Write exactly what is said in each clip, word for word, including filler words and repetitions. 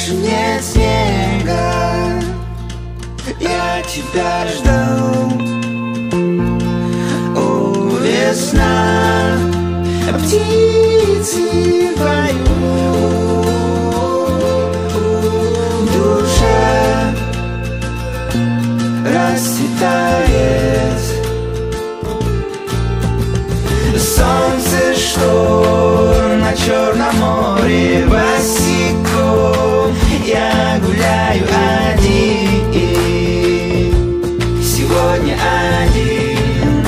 больше нет снега. Я тебя ждал, о, весна, птицы поют, душа расцветает. Солнце, что на Черном море босиком, я гуляю один, сегодня один.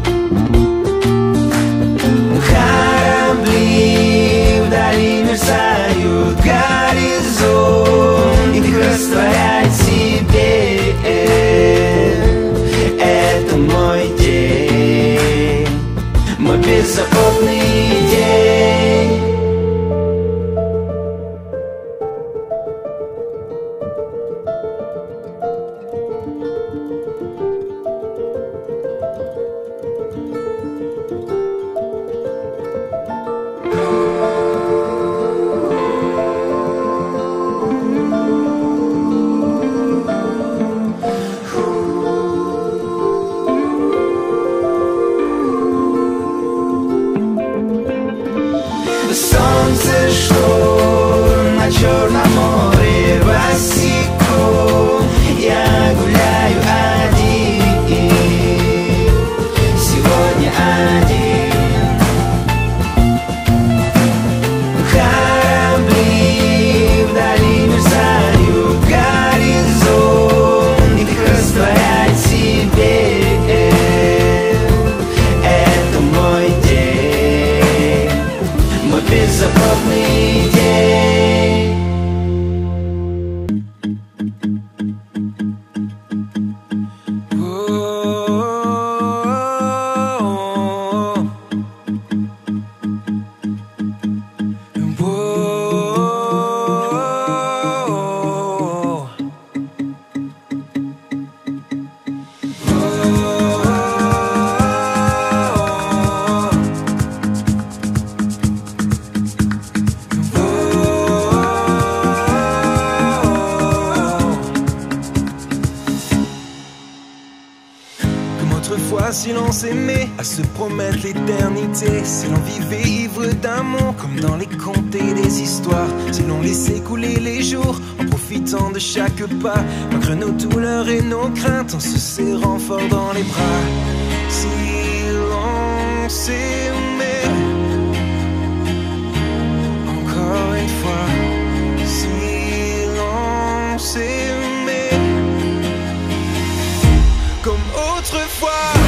Корабли вдали мерцают, горизонт их растворяет в себе. Это мой день, мой беззаботный день. Солнце, что на Черном море босиком, я гуляю один, сегодня один. Корабли вдали мерцают, горизонт их растворяет в себе. Это мой день, мой беззаботный день. Autrefois, si l'on s'aimait, à se promettre l'éternité, si l'on vivait ivre d'amour, comme dans les contes et les histoires, si l'on laissait couler les jours, en profitant de chaque pas, malgré nos douleurs et nos craintes, en se serrant fort dans les bras. Si l'on s'aimait, encore une fois, si l'on s'aimait, comme autrefois.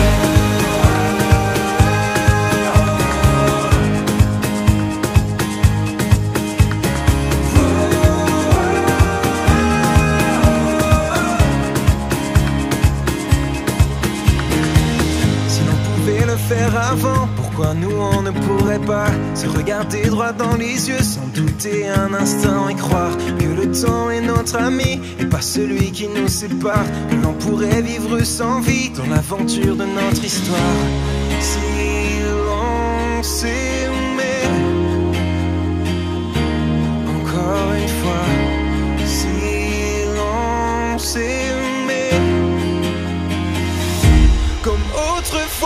Si l'on pouvait le faire avant, pourquoi nous on ne pourrait pas se regarder droit dans les yeux sans douter un instant et croire que le temps est notre ami et pas celui qui nous sépare, que l'on pourrait vivre sans vie dans l'aventure de notre histoire. Si l'on s'aimait, encore une fois, si l'on s'aimait, comme autrefois.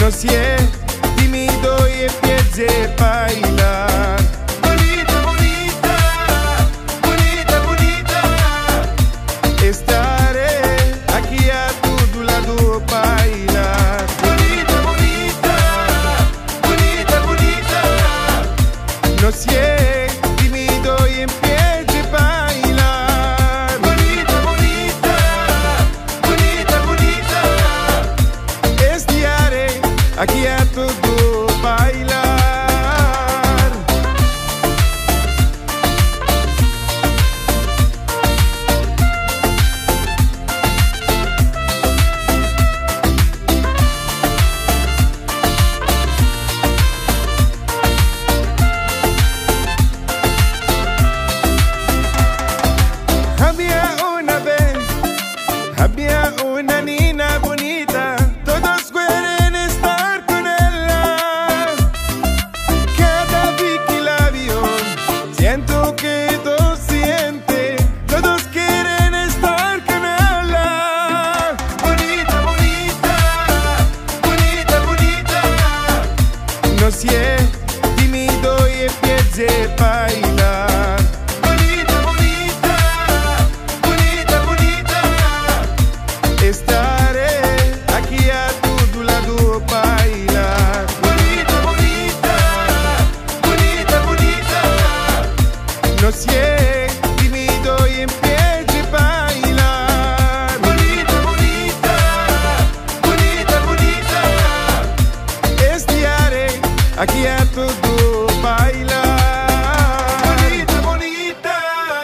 No si è timido y empiece a bailar. Bonita, bonita, bonita, bonita. Estaré aquí a tu lado bailar. Bonita, bonita, bonita, bonita. No si è timido y empiece a bailar. Bonita, bonita, bonita, bonita. Estaré aquí a todo bailar. Había una vez, había una niña bonita, todos quieren estar con ella. Cada vez que la veo, siento que todo siente, todos quieren estar con ella. Bonita, bonita, bonita, bonita. No si è timido y empiece a bailar. Bonita, bonita, bonita, bonita. Estaré aquí a tu lado bailar. Bonita, bonita, bonita, bonita. No si è timido y empiece a bailar. Bonita, bonita, bonita, bonita. Estaré aquí a todo bailar. Bonita, bonita.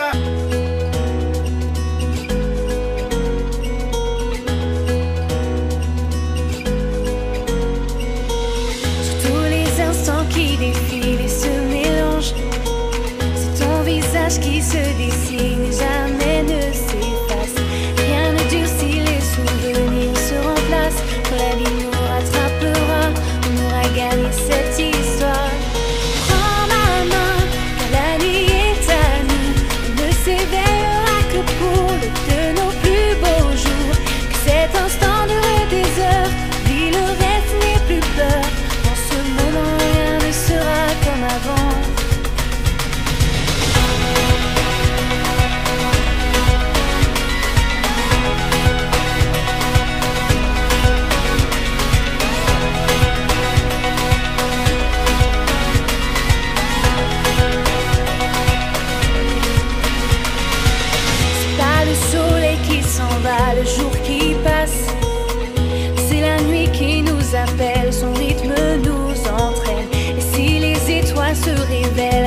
Sur tous les instants qui défilent et se mélangent, c'est ton visage qui se dessine et jamais ne s'efface. Rien ne durcit, les souvenirs se remplacent. Quand la vie nous rattrapera, on aura gagné cette histoire. Prends ma main, car la nuit est à nous. On ne s'éveillera que pour le de nos plus beaux jours. Que cet instant dure des heures, puis le reste n'est plus peur. En ce moment, rien ne sera comme avant. C'est pas le soleil qui s'en va, le jour qui passe. C'est la nuit qui nous appelle, son rythme nous entraîne. Et si les étoiles se révèlent